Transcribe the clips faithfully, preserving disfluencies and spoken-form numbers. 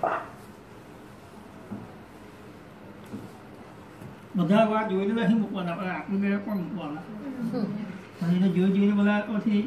બધા વાત જોઈને નથી મૂકવાના, આપણે આપણી મેળે પણ મૂકવાના. અને એને જોઈ જોઈને બધા પછી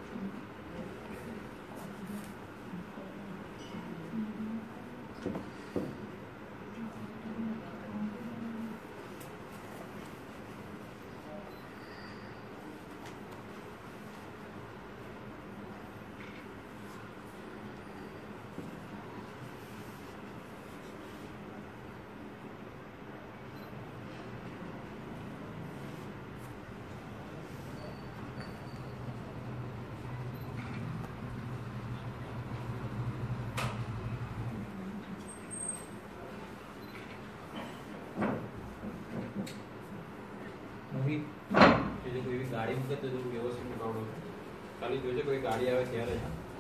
गाड़ी में तो जो व्यवस्थित मुकावड़ो खाली જોજે કોઈ ગાડી આવે ત્યારે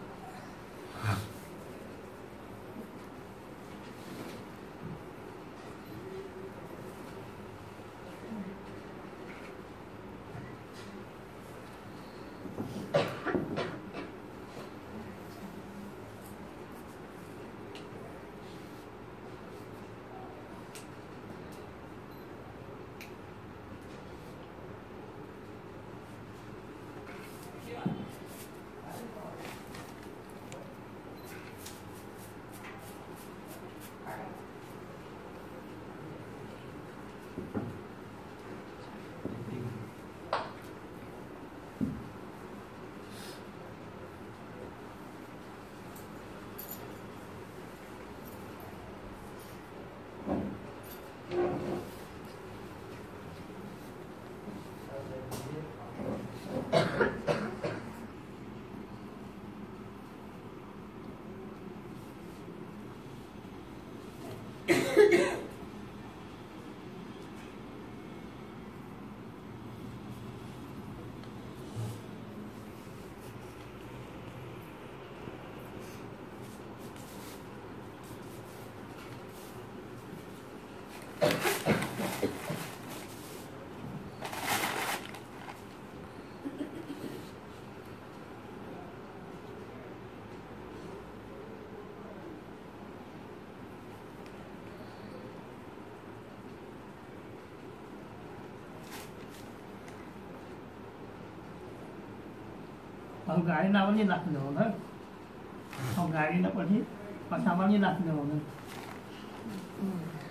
હવે ગાડીને આવવાની નાખી દેવાનું ને, હવે ગાડીને પછી પાછા આવવાની નાખી દેવાનું.